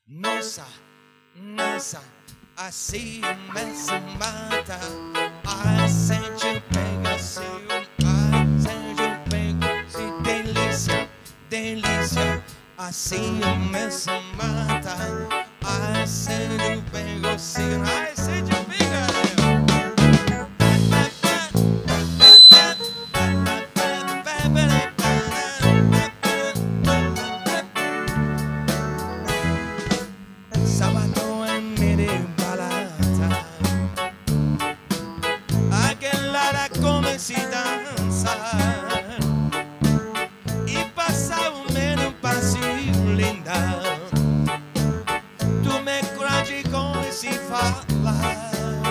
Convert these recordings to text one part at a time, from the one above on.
Nossa, nossa, assim me mata. Ai, sente o pegação. Ai, sente o pegação. Delícia, delícia, assim me mata. Ai, sente o pegação. Ai, sente o pegação. Sabato en mi balata, aquella come si danza e passa un meno passi linda. Tu me credi come si fa là.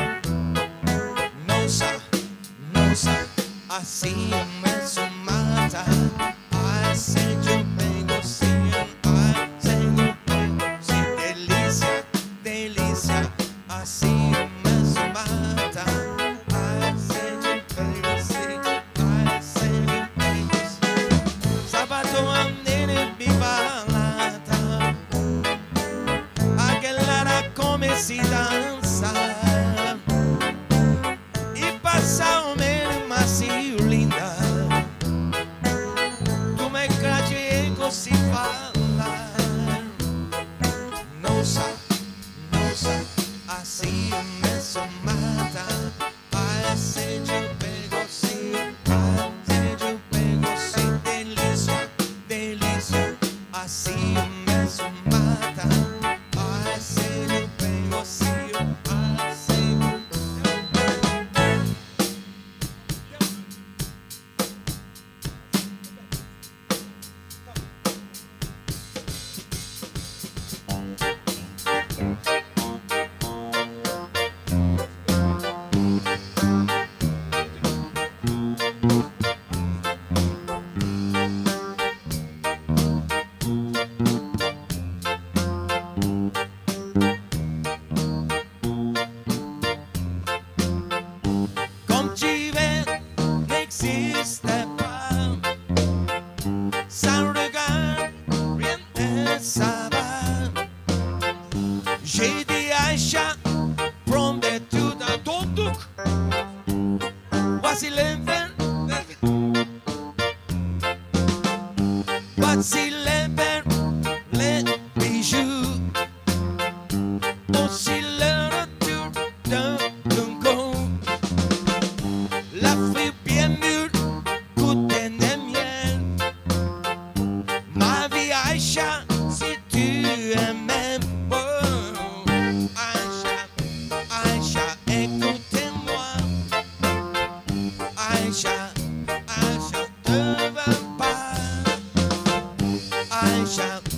Nossa, nossa, assim me mata. Ai, sente o pegocinho, ai, sente o pegocinho. Delícia, delícia, assim me mata. Ai, sente o pegocinho, ai, sente o pegocinho. Sabato andene mi balata, aquella come si danza e passa o meno ma si linda. Tu me credi e così falla. Nossa, nossa, assim me mata. Ai, sente o pegocinho, ai, sente o pegocinho. Delícia, delícia, assim me mata. Ai, sente o pegocinho, ai, sente o Comme tu veux, n'existe pas. Sans regard, rien ne ça va. J'ai dit Aïcha, promets tout dans ton duc. Voici l'infern, voici l'infern, les bijoux. Aussi le retour d'un lungo. La fille bien mûre, coûte des miel. Ma vie Aïcha, si tu aimes, oh, Aïcha, Aïcha, écoutez-moi. Aïcha, Aïcha, ne va pas. Aïcha.